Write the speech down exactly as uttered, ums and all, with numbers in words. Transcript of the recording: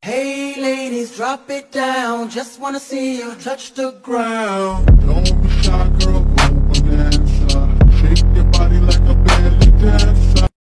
Hey ladies, drop it down. Just wanna see you touch the ground. Don't